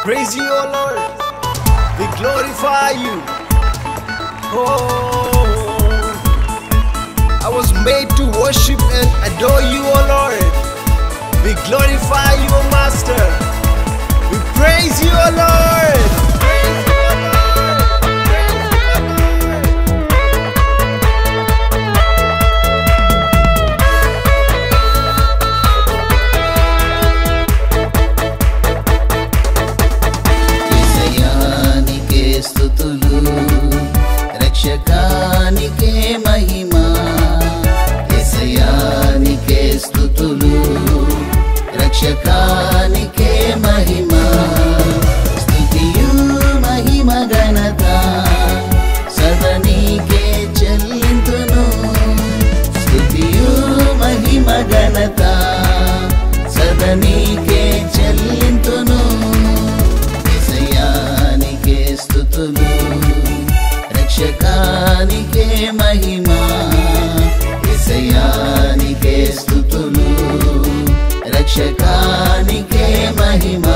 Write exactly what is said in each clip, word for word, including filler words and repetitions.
praise you, O Lord. We glorify you. Oh, I was made to worship and adore you, O Lord. We glorify you, O Master. We praise you, O Lord. Praise you, O Lord. Praise యేసయ్యానికే స్తుతులు, రక్షకానికే మహిమ. యేసయ్యానికే స్తుతులు, రక్షకానికే మహిమ. స్తుతియు మహిమ ఘనత సదనీకే చెల్లింతును. స్తుతియు మహిమ ఘనత సదనీకే చెల్లింతును. యేసయ్యానికే స్తుతులు, రక్షకానికే మహిమ. యేసయ్యానికే స్తుతులు, రక్షకానికే మహిమ.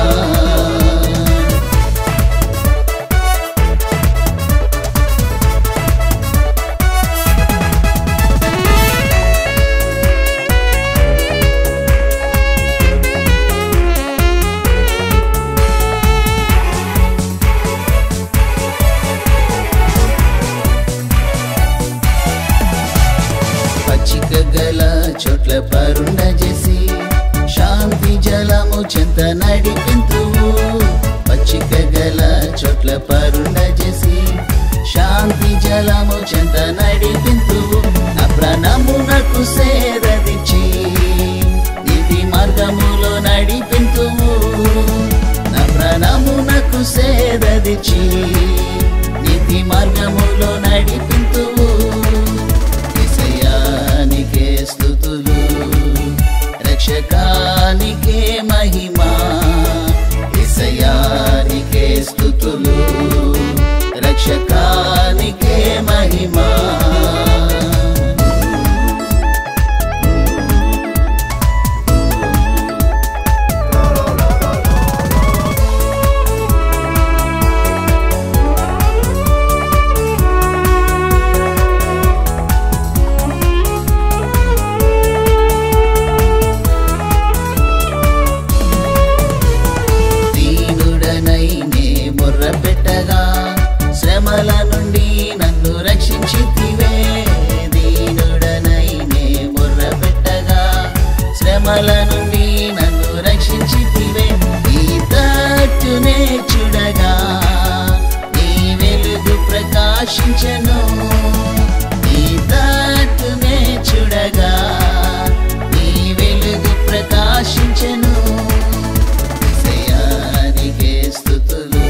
పచ్చిక గల చోట్ల పరుండ చేసి శాంతి జలము చెంత నడిపింతువు. పచ్చిక గల చోట్ల పరుండ చేసి శాంతి జలము చెంత నడిపింతువు. నా ప్రాణమునకు సేదదిచ్చి నీతి మార్గములో నడిపింతువు. నా ప్రాణమునకు సేదదిచ్చి నీతి మార్గములో నడిపింతువు. యేసయ్యానికే స్తుతులు, రక్షకానికే మహిమ. యేసయ్యానికే స్తుతులు, రక్షకానికే మహిమ. శ్రమల నుండి నన్ను రక్షించితివే. దీనుడనైనే మొర్ర పెట్టగా శ్రమల నుండి నన్ను రక్షించితివే. ఈ తట్టునే చూడగా నీ వెలుగు ప్రకాశించెను. ఈ తట్టునే చూడగా నీ వెలుగు ప్రకాశించెను. యేసయ్యానికే స్తుతులు,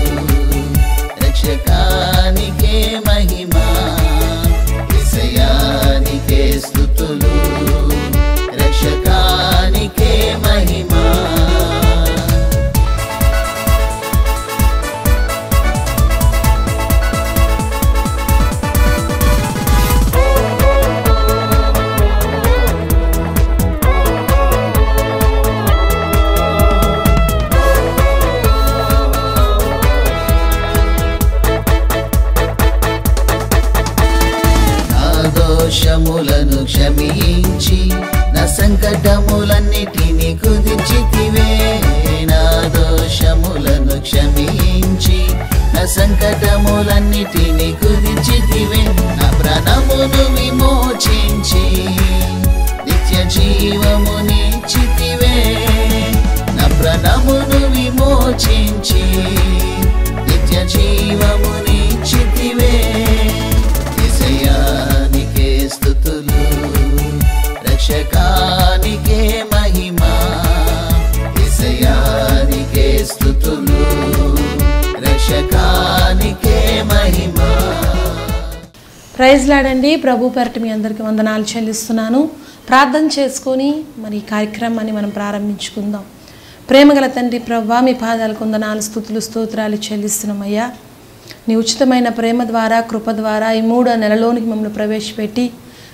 రక్షకానికే మహిమ. యేసయ్యానికే స్తుతులు, రక్షకానికే మహిమ. దోషములను క్షమించి నా సంకటములన్నిటిని కుదిర్చితివే. నా దోషములను క్షమించి నా సంకటములన్నిటిని కుదిర్చితివే. నా ప్రాణమును విమోచించి నిత్య జీవమునిచ్చితివే. నా ప్రాణమును విమోచించి నిత్య జీవమునిచ్చితివే. యేసయ్యానికే స్తుతులు, రక్షకానికే మహిమ. యేసయ్యానికే స్తుతులు, రక్షకానికే మహిమ. ప్రైజ్ లాడండి. ప్రభు పేరట మీ అందరికీ వందనాలు చెల్లిస్తున్నాను. ప్రార్థన చేసుకొని మరి ఈ కార్యక్రమాన్ని మనం ప్రారంభించుకుందాం. ప్రేమగల తండ్రి ప్రభువా, మీ పాదాలకు వందనాలు, స్తుతులు, స్తోత్రాలు చెల్లిస్తున్నామయ్యా. నీ ఉచితమైన ప్రేమ ద్వారా, కృప ద్వారా ఈ మూడో నెలలోనికి మమ్మల్ని ప్రవేశపెట్టి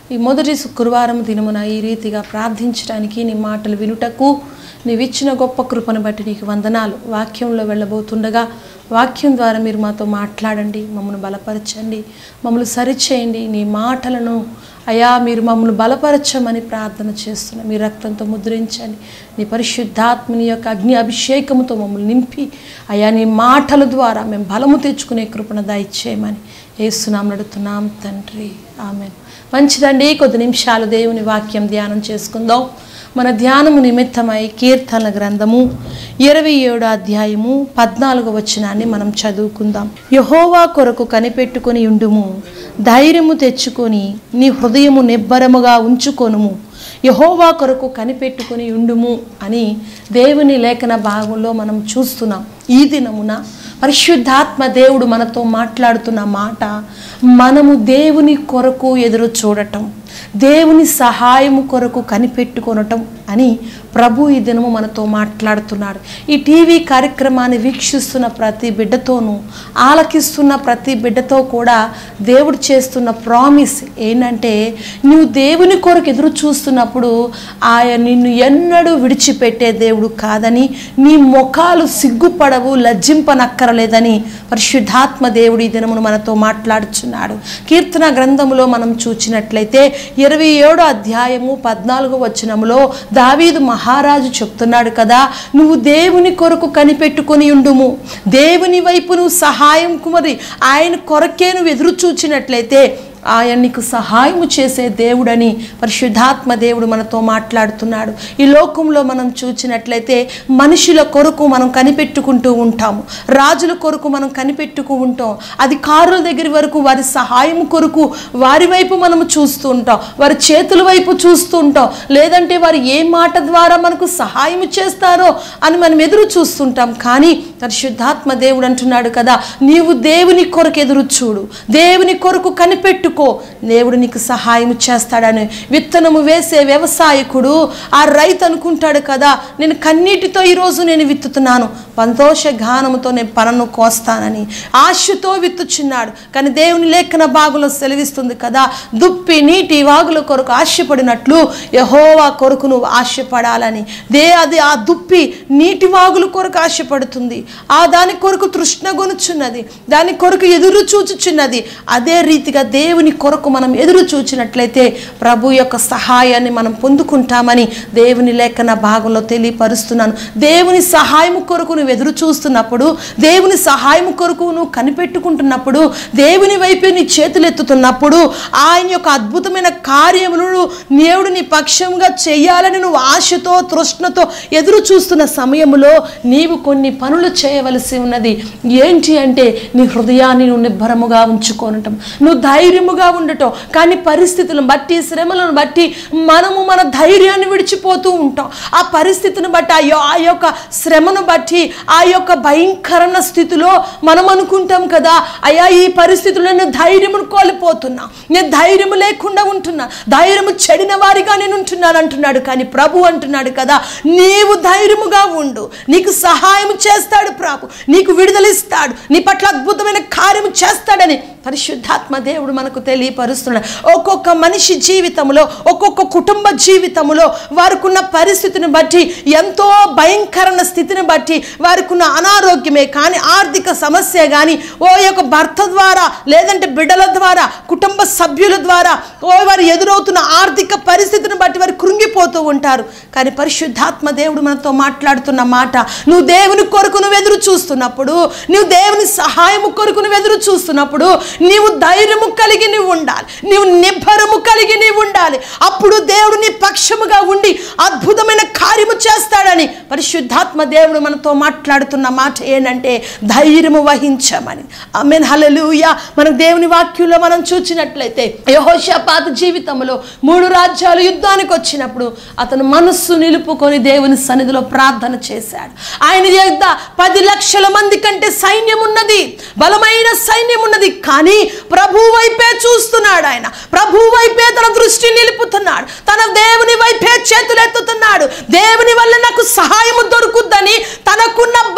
ఈ మొదటి శుక్రవారం దినమున ఈ రీతిగా ప్రార్థించడానికి, నీ మాటలు వినుటకు నీవిచ్చిన గొప్ప కృపను బట్టి నీకు వందనాలు. వాక్యంలో వెళ్ళబోతుండగా వాక్యం ద్వారా మీరు మాతో మాట్లాడండి, మమ్మల్ని బలపరచండి, మమ్మల్ని సరిచేయండి. నీ మాటలను అయా మీరు మమ్మల్ని బలపరచమని ప్రార్థన చేస్తున్నాం. మీ రక్తంతో ముద్రించండి, నీ పరిశుద్ధాత్మని యొక్క అగ్ని అభిషేకముతో మమ్మల్ని నింపి అయా నీ మాటల ద్వారా మేము బలము తెచ్చుకునే కృపను దయచేయమని యేసునామమున అడుగుతున్నాం తండ్రి, ఆమేన్. మంచిదండి, కొద్ది నిమిషాలు దేవుని వాక్యం ధ్యానం చేసుకుందాం. మన ధ్యానము నిమిత్తమై కీర్తనల గ్రంథము ఇరవై ఏడో అధ్యాయము పద్నాలుగో వచనాన్ని మనం చదువుకుందాం. యెహోవా కొరకు కనిపెట్టుకొని ఉండుము, ధైర్యము తెచ్చుకొని నీ హృదయము నిబ్బరముగా ఉంచుకొనుము. యెహోవా కొరకు కనిపెట్టుకొని ఉండుము అని దేవుని లేఖన భాగంలో మనం చూస్తున్నాం. ఈ దినమున పరిశుద్ధాత్మ దేవుడు మనతో మాట్లాడుతున్న మాట, మనము దేవుని కొరకు ఎదురు చూడటం, దేవుని సహాయము కొరకు కనిపెట్టుకొనటం అని ప్రభు ఈ దినము మనతో మాట్లాడుతున్నాడు. ఈ టీవీ కార్యక్రమాన్ని వీక్షిస్తున్న ప్రతి బిడ్డతోనూ, ఆలకిస్తున్న ప్రతి బిడ్డతో కూడా దేవుడు చేస్తున్న ప్రామిస్ ఏంటంటే, నువ్వు దేవుని కొరకు ఎదురు చూస్తున్నప్పుడు ఆయన నిన్ను ఎన్నడూ విడిచిపెట్టే దేవుడు కాదని, నీ ముఖాలు సిగ్గుపడవు, లజ్జింపనక్కరలేదని పరిశుద్ధాత్మ దేవుడు ఈ దినమును మనతో మాట్లాడుచున్నాడు. కీర్తన గ్రంథములో మనం చూచినట్లయితే ఇరవై ఏడో అధ్యాయము పద్నాలుగో వచనములో దావీదు మహారాజు చెప్తున్నాడు కదా, నువ్వు దేవుని కొరకు కనిపెట్టుకొని ఉండుము, దేవుని వైపు నువ్వు సహాయం కుమరి ఆయన కొరకే నువ్వు ఎదురు చూచినట్లయితే ఆయన నీకు సహాయము చేసే దేవుడని పరిశుద్ధాత్మ దేవుడు మనతో మాట్లాడుతున్నాడు. ఈ లోకంలో మనం చూచినట్లయితే మనుషుల కొరకు మనం కనిపెట్టుకుంటూ ఉంటాము, రాజుల కొరకు మనం కనిపెట్టుకు ఉంటాం, అధికారుల దగ్గర వరకు వారి సహాయం కొరకు వారి వైపు మనము చూస్తూ ఉంటాం, వారి చేతుల వైపు చూస్తూ ఉంటాం, లేదంటే వారు ఏ మాట ద్వారా మనకు సహాయం చేస్తారో అని మనం ఎదురు చూస్తుంటాం. కానీ పరిశుద్ధాత్మ దేవుడు అంటున్నాడు కదా, నీవు దేవుని కొరకు ఎదురు చూడు, దేవుని కొరకు కనిపెట్టు, దేవుడు నీకు సహాయం చేస్తాడని. విత్తనము వేసే వ్యవసాయకుడు, ఆ రైతు అనుకుంటాడు కదా, నేను కన్నీటితో ఈరోజు నేను విత్తుతున్నాను, సంతోష గానముతో నేను పనను కోస్తానని ఆశతో విత్తుచున్నాడు. కానీ దేవుని లేఖన భాగంలో సెలవిస్తుంది కదా, దుప్పి నీటి వాగుల కొరకు ఆశపడినట్లు యెహోవా కొరకు నువ్వు ఆశపడాలని. దే అది ఆ దుప్పి నీటి వాగుల కొరకు ఆశపడుతుంది, ఆ దాని కొరకు తృష్ణ గొనుచున్నది, దాని కొరకు ఎదురు చూచుచున్నది. అదే రీతిగా దేవుని కొరకు మనం ఎదురు చూచినట్లయితే ప్రభు యొక్క సహాయాన్ని మనం పొందుకుంటామని దేవుని లేఖన భాగంలో తెలియపరుస్తున్నాను. దేవుని సహాయం కొరకు నువ్వు ఎదురు చూస్తున్నప్పుడు, దేవుని సహాయం కొరకు నువ్వు కనిపెట్టుకుంటున్నప్పుడు, దేవుని వైపు నీ చేతులు ఎత్తుతున్నప్పుడు, ఆయన యొక్క అద్భుతమైన కార్యములను దేవుడు నీ పక్షంగా చేయాలని నువ్వు ఆశతో తృష్ణతో ఎదురు చూస్తున్న సమయంలో నీవు కొన్ని పనులు చేయవలసి ఉన్నది. ఏంటి అంటే, నీ హృదయాన్ని నువ్వు నిబ్బరముగా ఉంచుకోనటం, నువ్వు ధైర్యముగా ఉండటం. కానీ పరిస్థితులను బట్టి, శ్రమలను బట్టి మనము మన ధైర్యాన్ని విడిచిపోతూ ఉంటాం. ఆ పరిస్థితిని బట్టి, ఆ యొక్క శ్రమను బట్టి, ఆ యొక్క భయంకరమైన స్థితిలో మనం అనుకుంటాం కదా, అయ్యా ఈ పరిస్థితుల్లో నేను ధైర్యమును కోల్పోతున్నా, నేను ధైర్యము లేకుండా ఉంటున్నా, ధైర్యము చెడిన వారిగా నేను ఉంటున్నాను అంటున్నాడు. కానీ ప్రభు అంటున్నాడు కదా, నీవు ధైర్యముగా ఉండు, నీకు సహాయం చేస్తాడు ప్రభు, నీకు విడుదలిస్తాడు, నీ పట్ల అద్భుతమైన కార్యము చేస్తాడని పరిశుద్ధాత్మ దేవుడు మనకు తెలియపరుస్తున్నాడు. ఒక్కొక్క మనిషి జీవితంలో, ఒక్కొక్క కుటుంబ జీవితంలో వారికున్న పరిస్థితిని బట్టి, ఎంతో భయంకరమైన స్థితిని బట్టి, వారికున్న అనారోగ్యమే కానీ, ఆర్థిక సమస్య కానీ, ఓ యొక్క భర్త ద్వారా, లేదంటే బిడ్డల ద్వారా, కుటుంబ సభ్యుల ద్వారా, ఓ వారు ఎదురవుతున్న ఆర్థిక పరిస్థితిని బట్టి వారు కృంగిపోతూ ఉంటారు. కానీ పరిశుద్ధాత్మ దేవుడు మనతో మాట్లాడుతున్న మాట, నువ్వు దేవుని కొరకు నువ్వు ఎదురు చూస్తున్నప్పుడు, నువ్వు దేవుని సహాయము కొరకు నువ్వు ఎదురు చూస్తున్నప్పుడు, నీవు ధైర్యము కలిగి నీవు ఉండాలి, నీవు నిబ్బరము కలిగి నీవు ఉండాలి. అప్పుడు దేవుడు నీ పక్షముగా ఉండి అద్భుతమైన కార్యము చేస్తాడని పరిశుద్ధాత్మ దేవుడు మనతో మాట్లాడుతున్న మాట ఏంటంటే, ధైర్యము వహించమని. ఆమేన్, హల్లెలూయా. మనం దేవుని వాక్యంలో మనం చూచినట్లయితే, యెహోషాపాతు జీవితంలో మూడు రాజ్యాలు యుద్ధానికి వచ్చినప్పుడు అతను మనస్సు నిలుపుకొని దేవుని సన్నిధిలో ప్రార్థన చేశాడు. ఆయన యొద్ద పది లక్షల మంది కంటే సైన్యం ఉన్నది, బలమైన సైన్యం ఉన్నది. కానీ ప్రభు వైపే చూస్తున్నాడు, ఆయన ప్రభు వైపే తన దృష్టి నిలుపుతున్నాడు, తన దేవుని వైపే చేతులెత్తుతున్నాడు. దేవుని వల్ల నాకు సహాయము దొరుకుద్దని తనకున్న బలాన్ని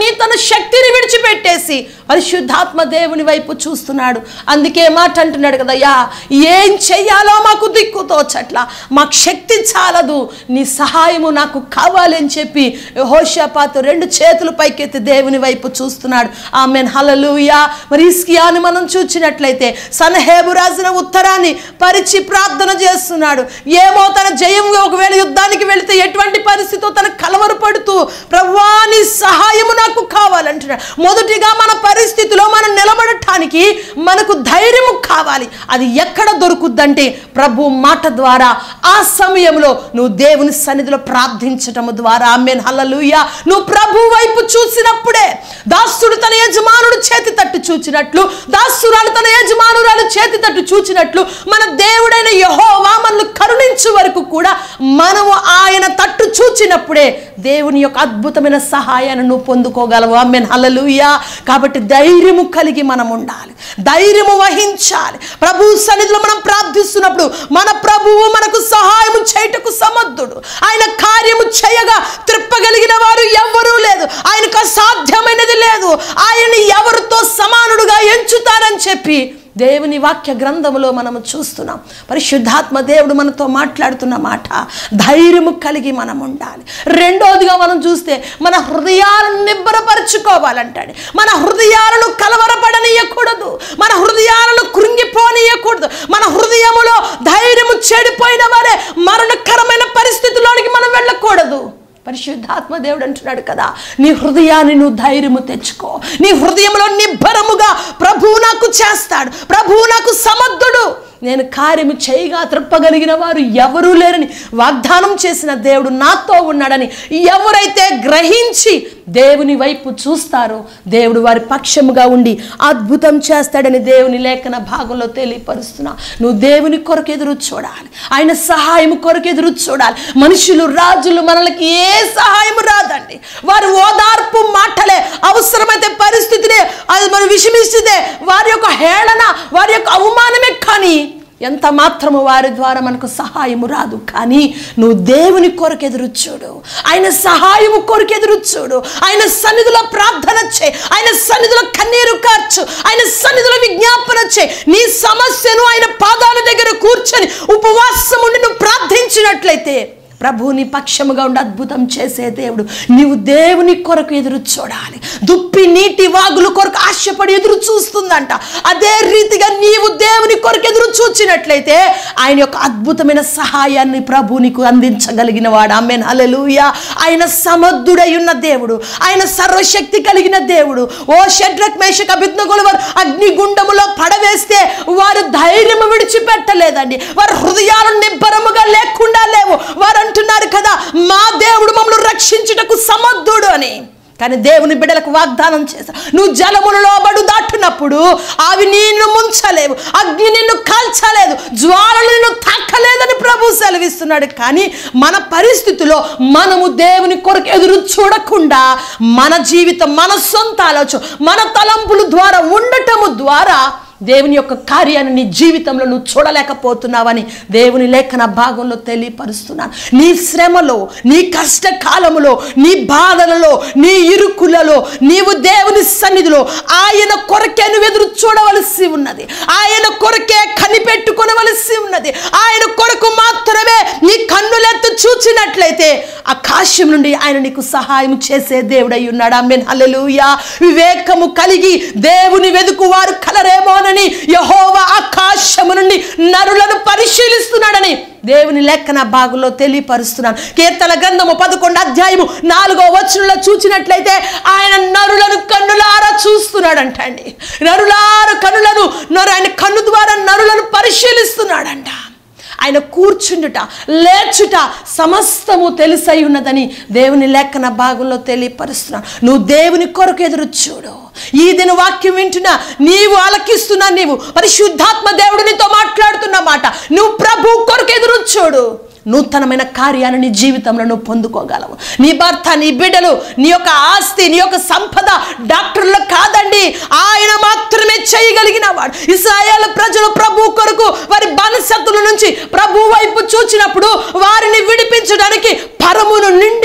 పనిని తన శక్తిని విడిచిపెట్టేసి పరిశుద్ధాత్మ దేవుని వైపు చూస్తున్నాడు. అందుకే మాట అంటున్నాడు కదయ్యా, ఏం చెయ్యాలో మాకు దిక్కు తోచట్లా, మాకు శక్తి చాలదు, నీ సహాయము నాకు కావాలి అని చెప్పి యెహోషాపాతు రెండు చేతులు పైకెత్తి దేవుని వైపు చూస్తున్నాడు. ఆమేన్, హల్లెలూయా. మరి హిజ్కియాను మనం చూచినట్లయితే సన్హెరీబు రాసిన ఉత్తరాన్ని పరిచి ప్రార్థన చేస్తున్నాడు. ఏమో తన జయం ఒకవేళ యుద్ధానికి వెళితే ఎటువంటి పరిస్థితితో తన కలవరపడుతూ ప్రభువా నీ సహాయము నాకు కావాలంటున్నాడు. మొదటిగా మన పరిస్థితిలో మనం నిలబడటానికి మనకు ధైర్యము కావాలి. అది ఎక్కడ దొరుకుద్దంటే ప్రభు మాట ద్వారా. ఆ సమయంలో నువ్వు దేవుని సన్నిధిలో ప్రార్థించటము ద్వారా. ఆమేన్, హల్లెలూయా. నువ్వు ప్రభు వైపు చూసినప్పుడే దాసుడు తన యజమానుడు చేతి తట్టు చూచినట్లు, దాసురాలు తన యజమానురాలు చేతి తట్టు చూచినట్లు మన దేవుడైన యెహోవా మనల్ని కరుణించు వరకు కూడా మనము ఆయన తట్టు చూచినప్పుడే దేవుని యొక్క అద్భుతమైన సహాయాన్ని నువ్వు పొందుకోగలవు. ఆమేన్, హల్లెలూయా. కాబట్టి ధైర్యము కలిగి మనం ఉండాలి, ధైర్యము వహించాలి. ప్రభు సన్నిధిలో మనం ప్రార్థిస్తున్నప్పుడు మన ప్రభువు మనకు సహాయము చేయుటకు సమర్థుడు. ఆయన కార్యము చేయగా త్రిప్పగలిగిన వారు ఎవ్వరూ లేదు, ఆయనకు అసాధ్యమైనది లేదు. ఆయన్ని ఎవరితో సమానుడుగా ఎంచుతారని చెప్పి దేవుని వాక్య గ్రంథములో మనము చూస్తున్నాం. పరిశుద్ధాత్మ దేవుడు మనతో మాట్లాడుతున్న మాట, ధైర్యము కలిగి మనం ఉండాలి. రెండోదిగా మనం చూస్తే మన హృదయాలను నిబ్బరపరుచుకోవాలంటాడు. మన హృదయాలను కలవరపడనీయకూడదు, మన హృదయాలను కృంగిపోనీయకూడదు. మన హృదయములో ధైర్యము చెడిపోయిన వారే మరణకరమైన పరిస్థితుల్లోనికి మనం వెళ్ళకూడదు. పరిశుద్ధాత్మ దేవుడు అంటున్నాడు కదా, నీ హృదయాన్ని నువ్వు ధైర్యము తెచ్చుకో. నీ హృదయంలో నిబ్బరముగా ప్రభువు నాకు చేస్తాడు, ప్రభువు నాకు సమర్థుడు, నేను కార్యము చేయగా త్రిప్పగలిగిన వారు ఎవరూ లేరని వాగ్దానం చేసిన దేవుడు నాతో ఉన్నాడని ఎవరైతే గ్రహించి దేవుని వైపు చూస్తారో దేవుడు వారి పక్షముగా ఉండి అద్భుతం చేస్తాడని దేవుని లేఖన భాగంలో తెలియపరుస్తున్నా. నువ్వు దేవుని కొరకు ఎదురు చూడాలి, ఆయన సహాయం కొరకు ఎదురు చూడాలి. మనుషులు, రాజులు మనలకి ఏ సహాయం రాదండి. వారు ఓదార్పు మాటలే, అవసరమైతే పరిస్థితినే అది మనం విషమిస్తే వారి యొక్క హేళన, వారి యొక్క అవమానమే, కానీ ఎంత మాత్రము వారి ద్వారా మనకు సహాయము రాదు. కానీ నువ్వు దేవుని కొరకు ఎదురు చూడు, ఆయన సహాయము కొరకు ఎదురు చూడు. ఆయన సన్నిధిలో ప్రార్థన చేయి, ఆయన సన్నిధిలో కన్నీరు కార్చు, ఆయన సన్నిధిలో విజ్ఞాపన చేయి. నీ సమస్యను ఆయన పాదాల దగ్గర కూర్చొని ఉపవాసం ఉండి నువ్వు ప్రార్థించినట్లయితే ప్రభువుని పక్షముగా ఉండి అద్భుతం చేసే దేవుడు. నీవు దేవుని కొరకు ఎదురు చూడాలి. దుప్పి నీటి వాగుల కొరకు ఆశపడి ఎదురు చూస్తుందంట. అదే రీతిగా నీవు దేవుని కొరకు ఎదురు చూచినట్లయితే ఆయన యొక్క అద్భుతమైన సహాయాన్ని ప్రభు నీకు అందించగలిగిన వాడు. ఆమేన్, హల్లెలూయా. ఆయన సమర్థుడై ఉన్న దేవుడు, ఆయన సర్వశక్తి కలిగిన దేవుడు. ఓ షడ్రక్, మేషక్, అబేద్నెగోలు వారు అగ్నిగుండములో పడవేస్తే వారు ధైర్యము విడిచిపెట్టలేదండి. వారు హృదయాలు నిబ్బరముగా లేకుండా లేవు. వారు అంటున్నారు కదా, మా దేవుడు మమ్మల్ని రక్షించుటకు సమర్థుడు అని. కానీ దేవుని బిడ్డలకు వాగ్దానం చేశా, నువ్వు జలములలో బడు దాటునప్పుడు అవి నిన్ను ముంచలేవు, అగ్ని నిన్ను కాల్చలేదు, జ్వాలలు నిన్ను తాకలేదని ప్రభు సెలవిస్తున్నాడు. కానీ మన పరిస్థితిలో మనము దేవుని కొరకు ఎదురు చూడకుండా మన జీవితం, మన సొంత ఆలోచన, మన తలంపుల ద్వారా ఉండటము ద్వారా దేవుని యొక్క కార్యాన్ని నీ జీవితంలో నువ్వు చూడలేకపోతున్నావని దేవుని లేఖన భాగంలో తెలియపరుస్తున్నాను. నీ శ్రమలో, నీ కష్టకాలములో, నీ బాధలలో, నీ ఇరుకులలో నీవు దేవుని సన్నిధిలో ఆయన కొరకే నువ్వు ఎదురు చూడవలసి ఉన్నది, ఆయన కొరకే కనిపెట్టుకోవలసి ఉన్నది. ఆయన కొరకు మాత్రమే నీ కన్నులెత్తు చూచినట్లయితే ఆకాశం నుండి ఆయన నీకు సహాయం చేసే దేవుడై ఉన్నాడు. ఆమేన్, హల్లెలూయా. వివేకము కలిగి దేవుని వెదుకు వారు కలరేమో యెహోవా ఆకాశము నుండి నరులను పరిశీలిస్తున్నాడని దేవుని లేఖన భాగంలో తెలియపరుస్తున్నాను. కీర్తన గ్రంథము పదకొండు అధ్యాయము నాలుగో వచనంలో చూచినట్లయితే ఆయన నరులను కన్నులారా చూస్తున్నాడంట అండి. నరులార కన్నులను ఆయన కన్ను ద్వారా నరులను పరిశీలిస్తున్నాడంట. ఆయన కూర్చుండుట, లేచుట సమస్తము తెలిసై ఉన్నదని దేవుని లేఖన భాగంలో తెలియపరుస్తున్నాను. నువ్వు దేవుని కొరకు ఎదురు చూడు. ఈ దిన వాక్యం వింటున్నా, నీవు ఆలకిస్తున్నా, నీవు పరిశుద్ధాత్మ దేవుడు నీతో మాట్లాడుతున్న మాట, నువ్వు ప్రభు కొరకు ఎదురు చూడు. నూతనమైన కార్యాన్ని నీ జీవితంలో నువ్వు పొందుకోగలవు. నీ భర్త, నీ బిడ్డలు, నీ యొక్క ఆస్తి, నీ యొక్క సంపద డాక్టర్లు కాదండి, ఆయన మాత్రమే చేయగలిగిన వాడు. ఇశ్రాయేలు ప్రజలు ప్రభు కొరకు వారి బానిసత్తుల నుంచి ప్రభు వైపు చూచినప్పుడు వారిని విడిపించడానికి పరమును నిండి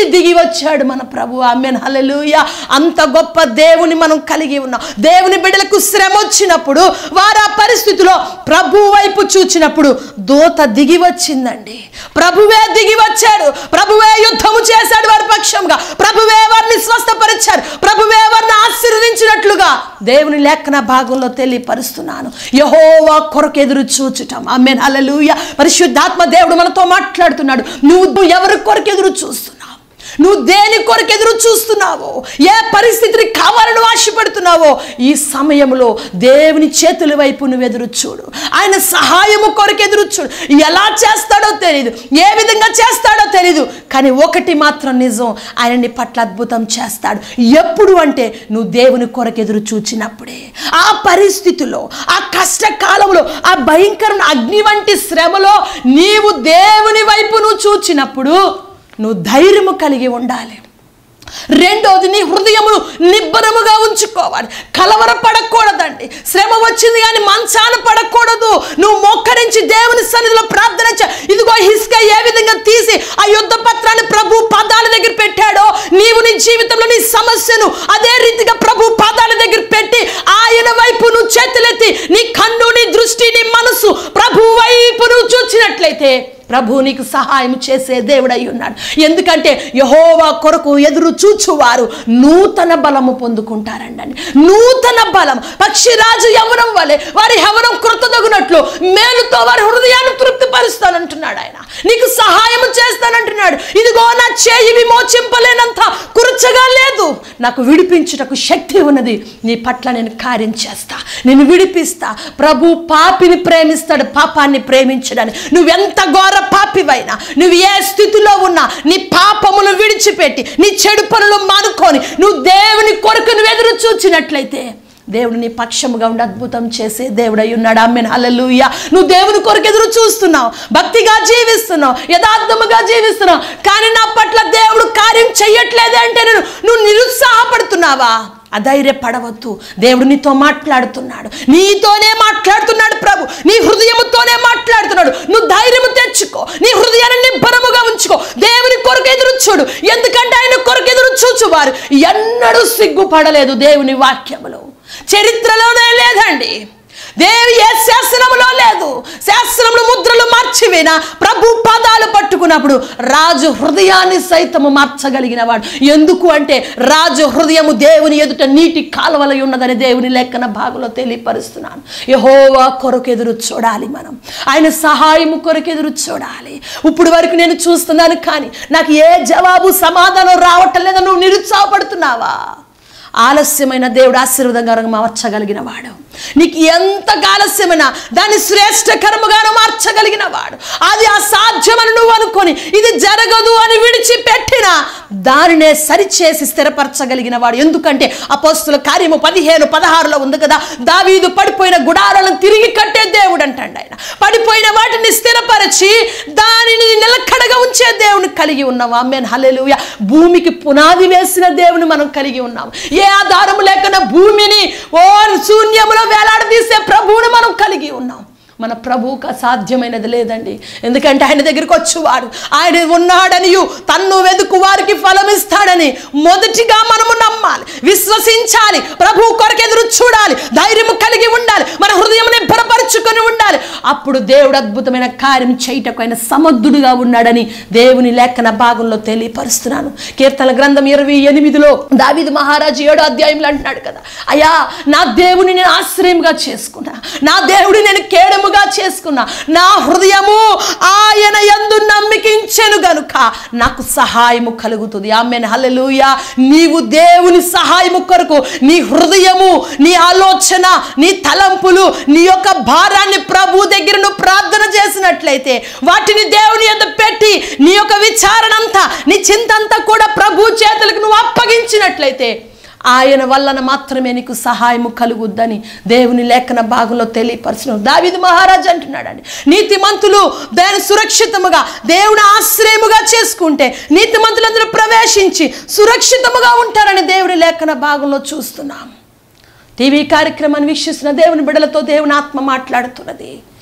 నుండి దిగి వచ్చాడు మన ప్రభు. ఆమేన్, హల్లెలూయా. అంత గొప్ప దేవుని మనం కలిగి ఉన్నాం. దేవుని బిడ్డలకు శ్రమ వచ్చినప్పుడు వారు ఆ పరిస్థితిలో ప్రభు వైపు చూచినప్పుడు దూత దిగి వచ్చిందండి. ప్రభువే దిగి వచ్చాడు. ప్రభువే యుద్ధము చేశాడు వారి పక్షంగా. ప్రభువే వారిని స్వస్థపరిచారు. ప్రభువే వారిని ఆశీర్వదించినట్లుగా దేవుని లేఖన భాగంలో తెలియపరుస్తున్నాను. యెహోవా కొరకు ఎదురు చూచుటాం. ఆమేన్, హల్లెలూయా. పరిశుద్ధాత్మ దేవుడు మనతో మాట్లాడుతున్నాడు. నువ్వు ఎవరి కొరకు ఎదురు చూస్తున్నావు? నువ్వు దేని కొరకు ఎదురు చూస్తున్నావో, ఏ పరిస్థితిని కావాలని ఆశపడుతున్నావో, ఈ సమయంలో దేవుని చేతుల వైపు నువ్వు ఎదురు చూడు. ఆయన సహాయము కొరకు ఎదురు చూడు. ఎలా చేస్తాడో తెలియదు, ఏ విధంగా చేస్తాడో తెలియదు, కానీ ఒకటి మాత్రం నిజం, ఆయన నీ పట్ల అద్భుతం చేస్తాడు. ఎప్పుడు అంటే నువ్వు దేవుని కొరకు ఎదురు చూచినప్పుడే. ఆ పరిస్థితిలో, ఆ కష్టకాలంలో, ఆ భయంకరమైన అగ్ని వంటి శ్రమలో నీవు దేవుని వైపు నువ్వు చూచినప్పుడు నువ్వు ధైర్యము కలిగి ఉండాలి. రెండోది, నీ హృదయమును నిబ్బరముగా ఉంచుకోవాలి. కలవరపడకూడదండి. శ్రమ వచ్చింది కానీ మంచాన పడకూడదు. నువ్వు మోకరించి దేవుని సన్నిధిలో ప్రార్థన చే. ఇదిగో హిజ్కియా ఏ విధంగా తీసి ఆ యుద్ధ పత్రాన్ని ప్రభు పాదాల దగ్గర పెట్టాడో, నీవు నీ జీవితంలో నీ సమస్యను అదే రీతిగా ప్రభు పాదాల దగ్గర పెట్టి ఆయన వైపు నువ్వు చేతులెత్తి నీ కన్ను, నీ దృష్టి, నీ మనసు ప్రభు వైపు నువ్వు చూచినట్లయితే ప్రభు నీకు సహాయం చేసే దేవుడై ఉన్నాడు. ఎందుకంటే యెహోవా కొరకు ఎదురు చూచువారు నూతన బలము పొందుకుంటారండి. నూతన బలం, పక్షిరాజు యవ్వనం వలె వారి యవ్వనం కృతదగునట్లు మేలుతో వారి హృదయాన్ని తృప్తిపరుస్తానంటున్నాడు. ఆయన నీకు సహాయం చేస్తానంటున్నాడు. ఇదిగో నా చేయి విమోచింపలేనంత కురచగా లేదు, నాకు విడిపించుటకు శక్తి ఉన్నది. నీ పట్ల నేను కార్యం చేస్తా, నేను విడిపిస్తా. ప్రభు పాపిని ప్రేమిస్తాడు, పాపాన్ని ప్రేమించడాన్ని. నువ్వెంత ఘోర పాపివైనా, నువ్వు ఏ స్థితిలో ఉన్నా, నీ పాపమును విడిచిపెట్టి నీ చెడు పనులు మానుకొని నువ్వు దేవుని కొరకు నువ్వు ఎదురు చూచినట్లయితే దేవుడు నీ పక్షముగా ఉండి అద్భుతం చేసే దేవుడై ఉన్నాడు. ఆమేన్, హల్లెలూయా. నువ్వు దేవుని కొరకు ఎదురు చూస్తున్నావు, భక్తిగా జీవిస్తున్నావు, యథార్థముగా జీవిస్తున్నావు, కానీ నా పట్ల దేవుడు కార్యం చెయ్యట్లేదే అంటే నేను నువ్వు నిరుత్సాహపడుతున్నావా? అధైర్యపడవద్దు. దేవుడు నీతో మాట్లాడుతున్నాడు, నీతోనే మాట్లాడుతున్నాడు. ప్రభు నీ హృదయముతోనే మాట్లాడుతున్నాడు. నువ్వు ధైర్యము తెచ్చుకో, నీ హృదయాన్ని నిబ్బరముగా ఉంచుకో, దేవుని కొరకు ఎదురు చూడు. ఎందుకంటే ఆయన కొరకు ఎదురు చూచువారు ఎన్నడూ సిగ్గుపడలేదు. దేవుని వాక్యములో చరిత్రలోనే లేదండి, దేవి ఏ శాసనములో లేదు. శాసనములు ముద్రలు మార్చివేనా ప్రభు పాదాలు పట్టుకున్నప్పుడు రాజు హృదయాన్ని సైతము మార్చగలిగిన వాడు. ఎందుకు అంటే రాజు హృదయము దేవుని ఎదుట నీటి కాలువలై ఉన్నదని దేవుని లేఖన భాగంలో తెలియపరుస్తున్నాను. యెహోవా కొరకు ఎదురు చూడాలి. మనం ఆయన సహాయము కొరకు ఎదురు చూడాలి. ఇప్పుడు వరకు నేను చూస్తున్నాను కానీ నాకు ఏ జవాబు సమాధానం రావటం లేదా నువ్వు నిరుత్సాహపడుతున్నావా? ఆలస్యమైన దేవుడు ఆశీర్వాదంగా మార్చగలిగిన వాడు. నీకు ఎంత ఆలస్యమైనా దాన్ని శ్రేష్టకరముగాను మార్చగలిగిన వాడు. అది అసాధ్యమని నువ్వు అనుకొని ఇది జరగదు అని విడిచిపెట్టిన దానినే సరిచేసి స్థిరపరచగలిగిన వాడు. ఎందుకంటే అపోస్తుల కార్యము పదిహేను పదహారులో ఉంది కదా, దావీదు పడిపోయిన గుడారాలను తిరిగి కట్టే దేవుడు అంటాడు. ఆయన పడిపోయిన వాటిని స్థిరపరిచి దానిని నిలకడగా ఉంచే దేవుని కలిగి ఉన్నాం. ఆమేన్, హల్లెలూయా. భూమికి పునాది వేసిన దేవుని మనం కలిగి ఉన్నాం. ఏ ఆధారము లేకుండా భూమిని ఓ శూన్యములో వేలాడదీసే ప్రభువుని మనం కలిగి ఉన్నాం. మన ప్రభువుకు అసాధ్యమైనది లేదండి. ఎందుకంటే ఆయన దగ్గరికి వచ్చేవాడు ఆయన ఉన్నాడనియు తన్ను వెతుకు వారికి ఫలమిస్తాడని మొదటిగా మనము నమ్మాలి, విశ్వసించాలి, ప్రభువు కొరకు ఎదురు చూడాలి, ధైర్యము కలిగి ఉండాలి, మన హృదయముని బలపరుచుకొని ఉండాలి. అప్పుడు దేవుడు అద్భుతమైన కార్యం చేయటకు ఆయన సమర్థుడుగా ఉన్నాడని దేవుని లేఖన భాగంలో తెలియపరుస్తున్నాను. కీర్తన గ్రంథం ఇరవై ఎనిమిదిలో దావీదు మహారాజు ఏడో అధ్యాయంలో అంటున్నాడు కదా, అయ్యా నా దేవుని నేను ఆశ్రయంగా చేసుకున్నా, నా దేవుడిని నేను కేడము చేసుకున్నా, నా హృదయము ఆయన యందు నమ్మికించెను గనుక నాకు సహాయము కలుగుతుంది. ఆమేన్, హల్లెలూయా. నీవు దేవుని సహాయము కొరకు నీ హృదయము, నీ ఆలోచన, నీ తలంపులు, నీ యొక్క భారాన్ని ప్రభు దగ్గర నువ్వు ప్రార్థన చేసినట్లయితే, వాటిని దేవుని యందు పెట్టి నీ యొక్క విచారణ అంతా, నీ చింతంతా కూడా ప్రభు చేతులకు నువ్వు అప్పగించినట్లయితే ఆయన వలన మాత్రమే నీకు సహాయము కలుగుద్దని దేవుని లేఖన భాగంలో తెలియపరచను. దావీదు మహారాజు అంటున్నాడండి, నీతిమంతులు దాన్ని సురక్షితముగా దేవుని ఆశ్రయముగా చేసుకుంటే నీతిమంతులందరూ ప్రవేశించి సురక్షితముగా ఉంటారని దేవుని లేఖన భాగంలో చూస్తున్నాం. టీవీ కార్యక్రమాన్ని వీక్షిస్తున్న దేవుని బిడ్డలతో దేవుని ఆత్మ మాట్లాడుతున్నది.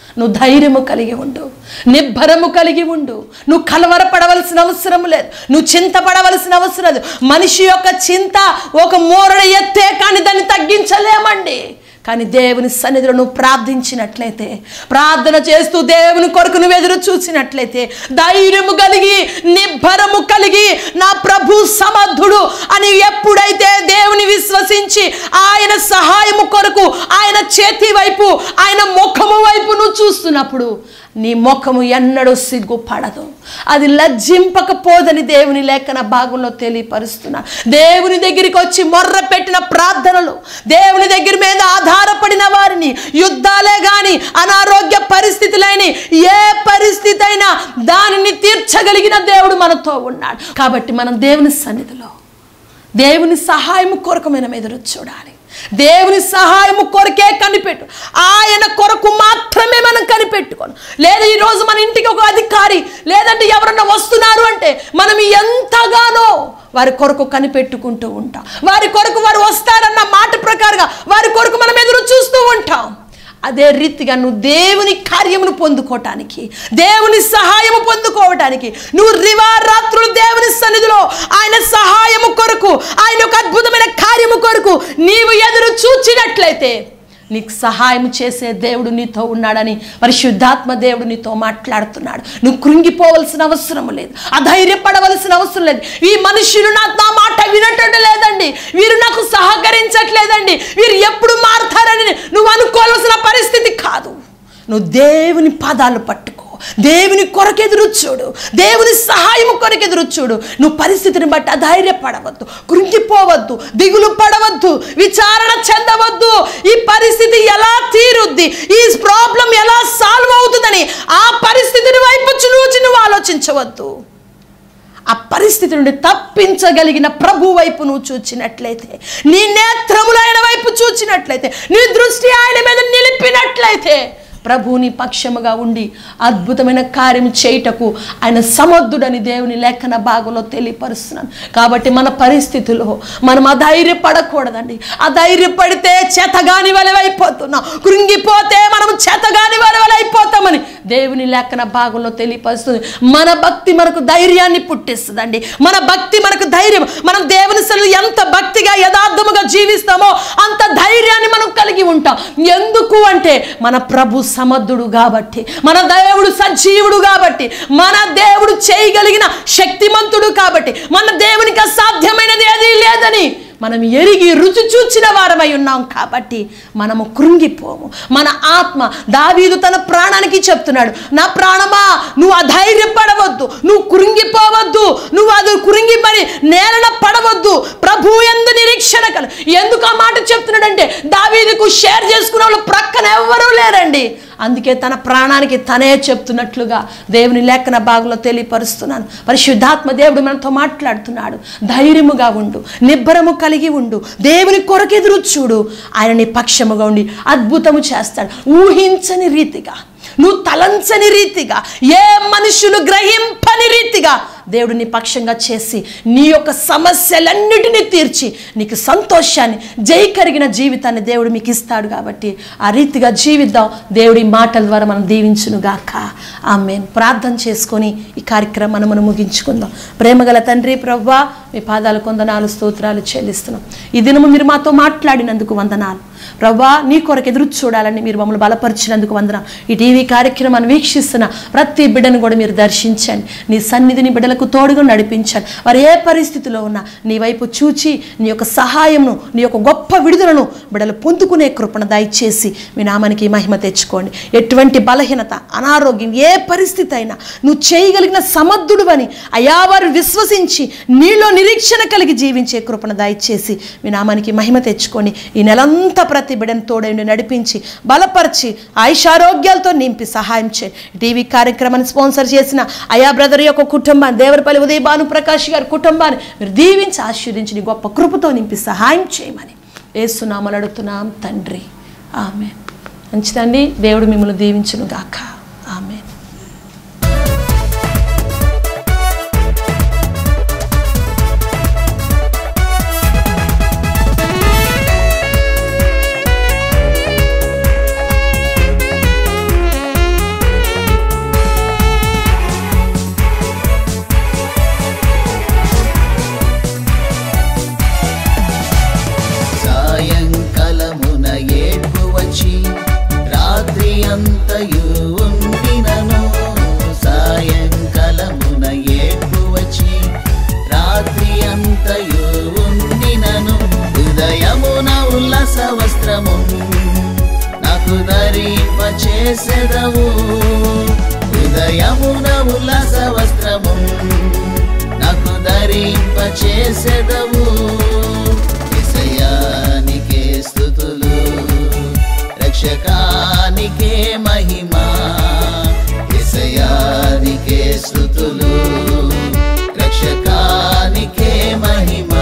నువ్వు ధైర్యము కలిగి ఉండు, నిబ్బరము కలిగి ఉండు. నువ్వు కలవరపడవలసిన అవసరం లేదు, నువ్వు చింతపడవలసిన అవసరం లేదు. మనిషి యొక్క చింత ఒక మోరడ ఎత్తే కానీ దాన్ని తగ్గించలేమండి. కానీ దేవుని సన్నిధిలో నువ్వు ప్రార్థించినట్లయితే, ప్రార్థన చేస్తూ దేవుని కొరకు నువ్వు ఎదురు చూసినట్లయితే, ధైర్యము కలిగి నిబ్బరము కలిగి నా ప్రభు సమర్థుడు అని ఎప్పుడైతే దేవుని విశ్వసించి ఆయన సహాయము కొరకు ఆయన చేతి వైపు ఆయన ముఖము వైపు నువ్వు చూస్తున్నప్పుడు నీ ముఖము ఎన్నడూ సిగ్గుపడదు, అది లజ్జింపకపోదని దేవుని లేఖన భాగంలో తెలియపరుస్తున్నా. దేవుని దగ్గరికి వచ్చి మొర్ర పెట్టిన ప్రార్థనలు, దేవుని దగ్గర మీద ఆధారపడిన వారిని, యుద్ధాలే కానీ అనారోగ్య పరిస్థితులైన ఏ పరిస్థితి అయినా దానిని తీర్చగలిగిన దేవుడు మనతో ఉన్నాడు. కాబట్టి మనం దేవుని సన్నిధిలో దేవుని సహాయం కొరకు మనం ఎదురు చూడాలి. దేవుని సహాయము కొరకే కనిపెట్టు, ఆయన కొరకు మాత్రమే మనం కనిపెట్టుకోను. లేదా ఈరోజు మన ఇంటికి ఒక అధికారి లేదంటే ఎవరన్నా వస్తున్నారు అంటే మనం ఎంతగానో వారి కొరకు కనిపెట్టుకుంటూ ఉంటాం. వారి కొరకు వారు వస్తారన్న మాట ప్రకారంగా వారి కొరకు మనం ఎదురు చూస్తూ ఉంటాం. అదే రీతిగా నువ్వు దేవుని కార్యమును పొందుకోవటానికి, దేవుని సహాయము పొందుకోవటానికి నువ్వు రివారాత్రులు దేవుని సన్నిధిలో ఆయన సహాయము కొరకు, ఆయన ఒక అద్భుతమైన కార్యము కొరకు నీవు ఎదురు చూచినట్లయితే నీకు సహాయం చేసే దేవుడు నీతో ఉన్నాడని పరిశుద్ధాత్మ దేవుడు నీతో మాట్లాడుతున్నాడు. నువ్వు కృంగిపోవలసిన అవసరం లేదు, అధైర్యపడవలసిన అవసరం లేదు. ఈ మనుషులు నా నా మాట వినటం లేదండి, వీరు నాకు సహకరించట్లేదండి, వీరు ఎప్పుడు మారుతారని నువ్వు అనుకోవాల్సిన పరిస్థితి కాదు. నువ్వు దేవుని పాదాలు పట్టుకో, దేవుని కొరకు ఎదురు చూడు, దేవుని సహాయం కొరకు ఎదురు చూడు. నువ్వు పరిస్థితిని బట్టి అధైర్యపడవద్దు, కృంగిపోవద్దు, దిగులు పడవద్దు, విచారణ చెందవద్దు. ఈ పరిస్థితి ఎలా తీరుద్ది, ఈ ప్రాబ్లం ఎలా సాల్వ్ అవుతుందని ఆ పరిస్థితిని వైపు చూచి నువ్వు ఆలోచించవద్దు. ఆ పరిస్థితి నుండి తప్పించగలిగిన ప్రభు వైపు నువ్వు చూచినట్లయితే, నీ నేత్రములు ఆయన వైపు చూచినట్లయితే, నీ దృష్టి ఆయన మీద నిలిపినట్లయితే ప్రభువుని పక్షముగా ఉండి అద్భుతమైన కార్యం చేయుటకు ఆయన సమర్థుడని దేవుని లేఖన భాగంలో తెలియపరుస్తున్నాను. కాబట్టి మన పరిస్థితుల్లో మనం అధైర్యపడకూడదండి. అధైర్యపడితే చేతగాని వలె అయిపోతున్నాం, కృంగిపోతే మనం చేతగాని వలె అయిపోతామని దేవుని లేఖన భాగంలో తెలియపరుస్తుంది. మన భక్తి మనకు ధైర్యాన్ని పుట్టిస్తుందండి. మన భక్తి మనకు ధైర్యం, మనం దేవుని సన్నిధిలో ఎంత భక్తిగా యథార్థముగా జీవిస్తామో అంత ధైర్యాన్ని మనం కలిగి ఉంటాం. ఎందుకు అంటే మన ప్రభు సమర్థుడు కాబట్టి, మన దేవుడు సజీవుడు కాబట్టి, మన దేవుడు చేయగలిగిన శక్తిమంతుడు కాబట్టి, మన దేవునికి అసాధ్యమైనది ఏదీ లేదని మనం ఎరిగి రుచి చూచిన వారమై ఉన్నాం. కాబట్టి మనము కృంగిపోము. మన ఆత్మ దావీదు తన ప్రాణానికి చెప్తున్నాడు, నా ప్రాణమా నువ్వు అధైర్యపడవద్దు, నువ్వు కృంగిపోవద్దు, నువ్వు అది కృంగి మరి నేలన పడవద్దు, ప్రభు యందు నిరీక్షణ కల. ఎందుకు ఆ మాట చెప్తున్నాడంటే దావీదుకు షేర్ చేసుకునే వాళ్ళు ప్రక్కన ఎవ్వరూ లేరండి. అందుకే తన ప్రాణానికి తనే చెప్తున్నట్లుగా దేవుని లేఖన భాగంలో తెలియపరుస్తున్నాను. పరిశుద్ధాత్మ దేవుడు మనతో మాట్లాడుతున్నాడు. ధైర్యముగా ఉండు, నిబ్బరము కలిగి ఉండు, దేవుని కొరకు ఎదురు చూడు, ఆయన నీ పక్షముగా ఉండి అద్భుతము చేస్తాడు. ఊహించని రీతిగా, నువ్వు తలంచని రీతిగా, ఏ మనుషులు గ్రహింపని రీతిగా దేవుడు నీ పక్షంగా చేసి నీ యొక్క సమస్యలన్నిటినీ తీర్చి నీకు సంతోషాన్ని, జై కలిగిన జీవితాన్ని దేవుడు మీకు ఇస్తాడు. కాబట్టి ఆ రీతిగా జీవిద్దాం. దేవుడి మాటల ద్వారా మనం దీవించునుగాక. ఆమేన్. ప్రార్థన చేసుకొని ఈ కార్యక్రమాన్ని మనం ముగించుకుందాం. ప్రేమగల తండ్రి ప్రభువా, మీ పాదాలు కొందనాలు స్తోత్రాలు చెల్లిస్తున్నాం. ఈ దినము మీరు మాతో మాట్లాడినందుకు వందనాలు ప్రభువా. నీ కొరకు ఎదురు చూడాలని మీరు మమ్మల్ని బలపరిచినందుకు వందనాలు. ఈ టీవీ కార్యక్రమాన్ని వీక్షిస్తున్న ప్రతి బిడ్డను కూడా మీరు దర్శించండి, నీ సన్నిధిని బిడ్డలకు తోడుగా నడిపించండి. వారు ఏ పరిస్థితిలో ఉన్నా నీ వైపు చూచి నీ యొక్క సహాయమును, నీ యొక్క గొప్ప విడుదలను బిడ్డలు పొందుకునే కృపణ దయచేసి మీ నామానికి మహిమ తెచ్చుకోండి. ఎటువంటి బలహీనత, అనారోగ్యం, ఏ పరిస్థితి అయినా నువ్వు చేయగలిగిన సమర్థుడు అని అయా వారు విశ్వసించి నీలో నిరీక్షణ కలిగి జీవించే కృపణ దయచేసి మీ నామానికి మహిమ తెచ్చుకొని ఈ నెలంతా ప్రతి బిడ్డను తోడైండి నడిపించి బలపరిచి ఆయుషారోగ్యాలతో నింపి సహాయం చేయి. టీవీ కార్యక్రమాన్ని స్పాన్సర్ చేసిన అయా బ్రదర్ యొక్క కుటుంబాన్ని, దేవరపల్లి ఉదయ భాను ప్రకాష్ గారి కుటుంబాన్ని మీరు దీవించి ఆశీర్వదించి నీ గొప్ప కృపతో నింపి సహాయం చేయమని యేసు నామములో అడుగుతున్నాం తండ్రి. ఆమేన్. మంచిదండి. దేవుడు మిమ్మల్ని దీవించును గాక. ఆమేన్. రాత్రి అంతయు ఉండినను హృదయమున ఉల్లాస వస్త్రము నాకు ధరింప చేసెదవు హృదయమున ఉల్లాస వస్త్రము నాకు ధరింప చేసెదవు యేసయ్యా నీకే స్తుతులు రక్షకానికే మహిమా యేసయ్యా నీకే స్తుతులు రక్షకానికే మహిమా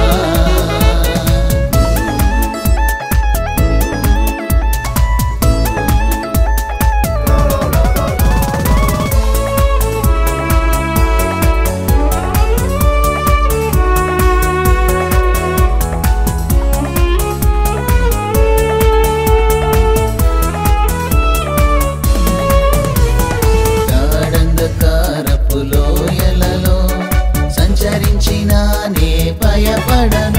లోయలలో సంచరించినా నే భయపడను